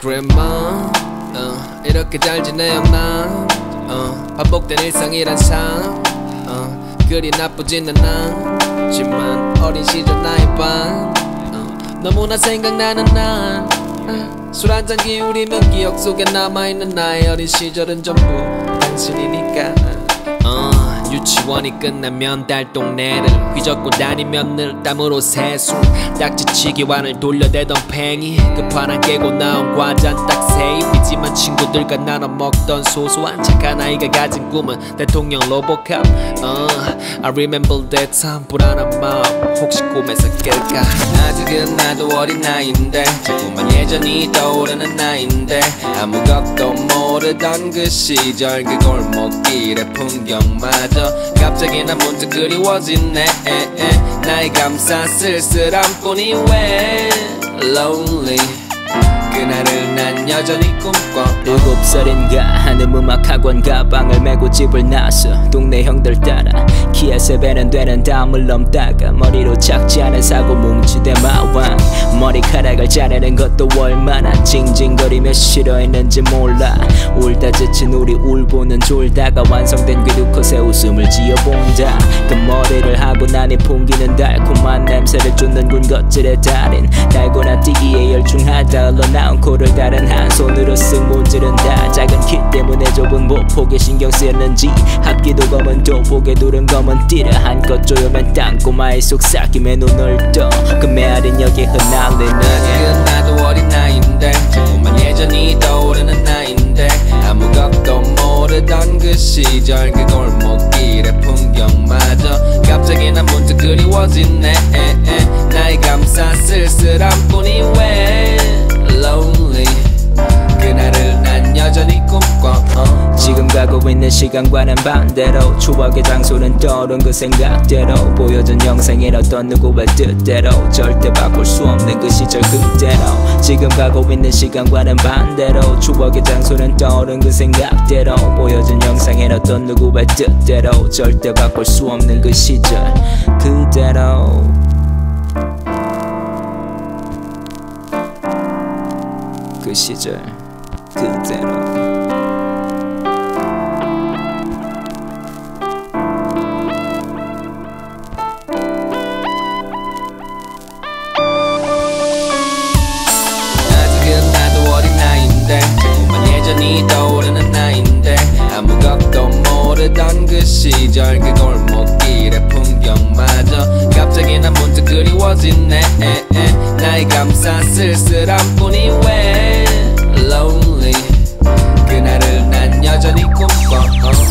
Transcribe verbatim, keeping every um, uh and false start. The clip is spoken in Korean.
그래 뭐 어, 이렇게 잘 지내요 난 어, 반복된 일상이란 삶 어, 그리 나쁘지는 않지만 어린 시절 나의 밤 어, 너무나 생각나는 날 어, 술 한잔 기울이면 기억 속에 남아있는 나의 어린 시절은 전부 당신이니까 어, 유치원이 끝나면 달동네를 휘젓고 다니면 늘 땀으로 세술 딱지치기와를 돌려대던 팽이 끝판 안 깨고 나온 과자는 딱새 입이지만 친구들과 나눠먹던 소소한 착한 아이가 가진 꿈은 대통령 로보캅 uh, I remember that time 불안한 마음 혹시 꿈에서 깰까 아직은 나도 어린 나이인데 자꾸만 예전이 떠오르는 나이인데 아무것도 모르던 그 시절 그 골목길에 풍경마저 갑자기 난 문득 그리워지네 나의 감사 쓸쓸함뿐이 왜 lonely 그날을 난 여전히 꿈꿔 일곱 살인가 한음음악학원 가방을 메고 집을 나서 동네 형들 따라 키아 세배는 되는 담을 넘다가 머리로 착지하는 사고뭉치 대마왕 머리카락을 자르는 것도 얼마나 징징거리며 싫어했는지 몰라 울다 지친 우리 울보는 졸다가 완성된 귀두컷에 웃음을 지어본다 그 머리를 하고 나니 풍기는 달콤한 냄새를 쫓는 군것질의 달인 달고나 뛰기에 열중하다 흘러나온 코를 다른 한 손으로 쓱 문지른다 작은 키 때문에 좁은 목폭에 신경 쓰였는지 합기도 검은 돋보게 두른 검은 띠를 한껏 조여맨 땅꼬마의 속삭임에 눈을 떠 그 메아린 여기 흩날리는 아직은 나도 어린 나이인데 자꾸만 예전이 떠오르는 나이인데 아무것도 모르던 그 시절 그 골목길에 풍경마저 갑자기 난 문득 그리워지네 나의 감사 쓸쓸함뿐이 왜 lonely 그날을 난 여전히 꿈꿔 어. 지금 가고 있는 시간과는 반대로 추억의 장소는 떠오른 그 생각대로 보여준 영상의 어떤 누구의 뜻대로 절대 바꿀 수 없는 그 시절 그대로 지금 가고 있는 시간과는 반대로 추억의 장소는 떠오른 그 생각대로 보여준 영상의 어떤 누구의 뜻대로 절대 바꿀 수 없는 그 시절 그대로 그 시절 그대로 아직은 나도 어린 나이인데 자꾸만 예전이 떠오르는 나이인데 아무것도 모르던 그 시절 그 골목길에 풍경마저 갑자기 난 문득 그리워지네 나의 감사 쓸쓸함뿐이 왜 lonely 그날을 난 여전히 꿈꿔